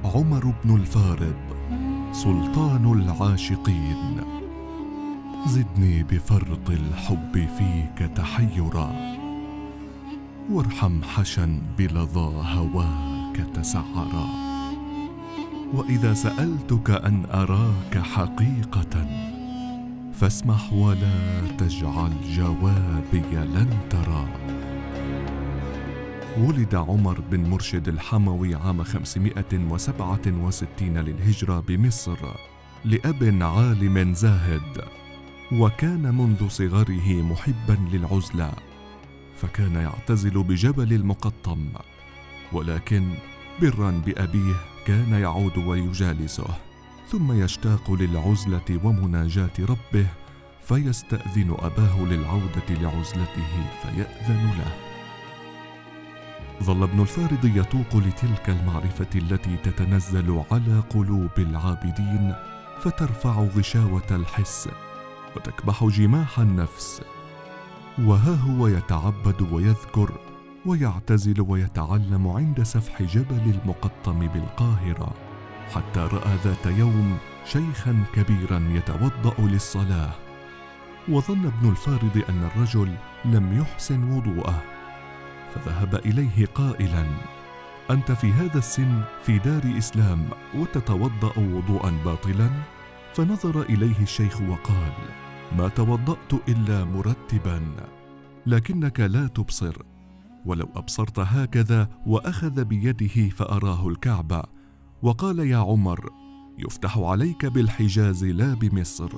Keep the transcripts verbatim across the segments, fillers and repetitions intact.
عمر بن الفارض سلطان العاشقين. زدني بفرط الحب فيك تحيرا، وارحم حشا بلظى هواك تسعرا. وإذا سألتك أن أراك حقيقة، فاسمح ولا تجعل جوابي لن ترى. ولد عمر بن مرشد الحموي عام خمسمائة وسبعة وستين للهجرة بمصر لأب عالم زاهد، وكان منذ صغره محبا للعزلة، فكان يعتزل بجبل المقطم، ولكن برا بأبيه كان يعود ويجالسه، ثم يشتاق للعزلة ومناجاة ربه، فيستأذن أباه للعودة لعزلته فيأذن له. ظل ابن الفارض يتوق لتلك المعرفة التي تتنزل على قلوب العابدين، فترفع غشاوة الحس وتكبح جماح النفس. وها هو يتعبد ويذكر ويعتزل ويتعلم عند سفح جبل المقطم بالقاهرة، حتى رأى ذات يوم شيخا كبيرا يتوضأ للصلاة، وظن ابن الفارض أن الرجل لم يحسن وضوءه، فذهب إليه قائلا: أنت في هذا السن في دار إسلام وتتوضأ وضوءا باطلا؟ فنظر إليه الشيخ وقال: ما توضأت إلا مرتبا، لكنك لا تبصر، ولو أبصرت هكذا. وأخذ بيده فأراه الكعبة وقال: يا عمر، يفتح عليك بالحجاز لا بمصر.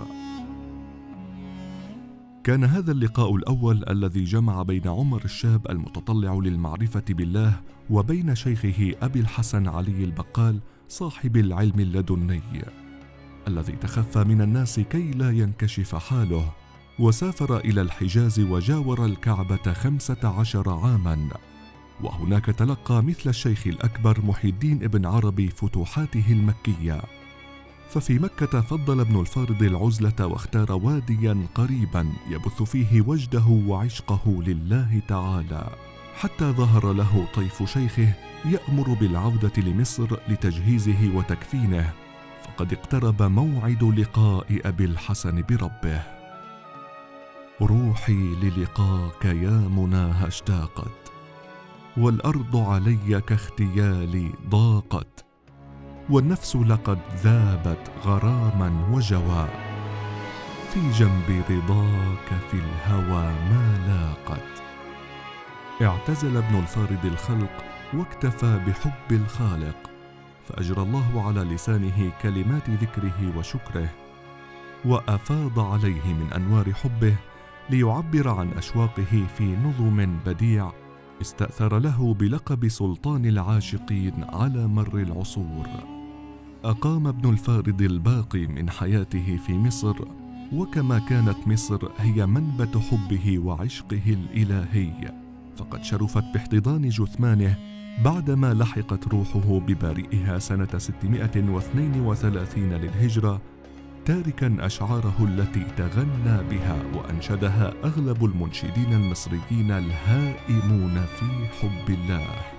كان هذا اللقاء الأول الذي جمع بين عمر الشاب المتطلع للمعرفة بالله وبين شيخه أبي الحسن علي البقال صاحب العلم اللدني، الذي تخفى من الناس كي لا ينكشف حاله، وسافر إلى الحجاز وجاور الكعبة خمسة عشر عاما، وهناك تلقى مثل الشيخ الأكبر محي الدين ابن عربي فتوحاته المكية. ففي مكة فضل ابن الفارض العزلة واختار واديا قريبا يبث فيه وجده وعشقه لله تعالى، حتى ظهر له طيف شيخه يأمر بالعودة لمصر لتجهيزه وتكفينه، فقد اقترب موعد لقاء أبي الحسن بربه. روحي للقاك يا مناها اشتاقت، والأرض علي كاختيالي ضاقت، والنفس لقد ذابت غراما وجوى، في جنب رضاك في الهوى ما لاقت. اعتزل ابن الفارض الخلق واكتفى بحب الخالق، فأجرى الله على لسانه كلمات ذكره وشكره، وأفاض عليه من أنوار حبه ليعبر عن أشواقه في نظم بديع استأثر له بلقب سلطان العاشقين على مر العصور. أقام ابن الفارض الباقي من حياته في مصر، وكما كانت مصر هي منبت حبه وعشقه الإلهي، فقد شرفت باحتضان جثمانه بعدما لحقت روحه ببارئها سنة ستمائة واثنين وثلاثين للهجرة، تاركا أشعاره التي تغنى بها وأنشدها أغلب المنشدين المصريين الهائمون في حب الله.